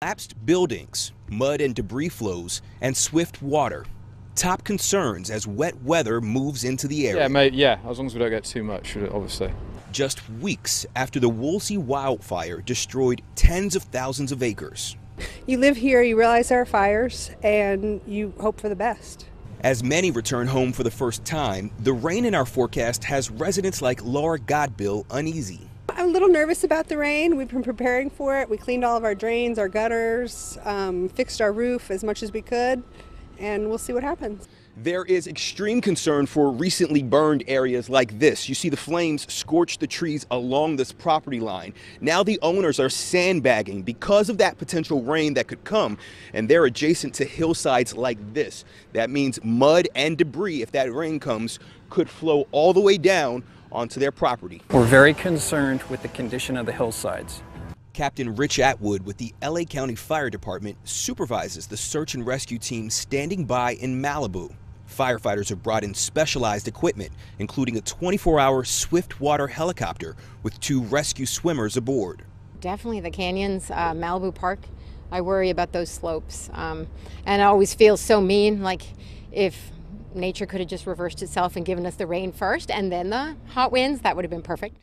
Collapsed buildings, mud and debris flows, and swift water. Top concerns as wet weather moves into the area. Yeah, mate, yeah, as long as we don't get too much, obviously. Just weeks after the Woolsey wildfire destroyed tens of thousands of acres. You live here, you realize there are fires, and you hope for the best. As many return home for the first time, the rain in our forecast has residents like Laura Godbill uneasy. I'm a little nervous about the rain. We've been preparing for it. We cleaned all of our drains, our gutters, fixed our roof as much as we could, and we'll see what happens. There is extreme concern for recently burned areas like this. You see the flames scorch the trees along this property line. Now the owners are sandbagging because of that potential rain that could come, and they're adjacent to hillsides like this. That means mud and debris, if that rain comes, could flow all the way down onto their property. We're very concerned with the condition of the hillsides. Captain Rich Atwood with the LA County Fire Department supervises the search and rescue team standing by in Malibu. Firefighters have brought in specialized equipment, including a 24-hour swift water helicopter with 2 rescue swimmers aboard. Definitely the canyons, Malibu Park. I worry about those slopes. And it always feels so mean, like if nature could have just reversed itself and given us the rain first and then the hot winds, that would have been perfect.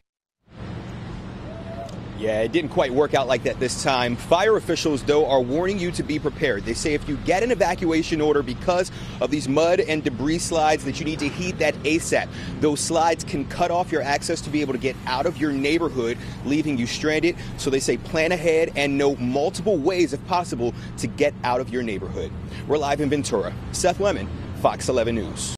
Yeah, it didn't quite work out like that this time. Fire officials, though, are warning you to be prepared. They say if you get an evacuation order because of these mud and debris slides, that you need to heed that ASAP. Those slides can cut off your access to be able to get out of your neighborhood, leaving you stranded. So they say plan ahead and know multiple ways, if possible, to get out of your neighborhood. We're live in Ventura. Seth Lemon, Fox 11 News.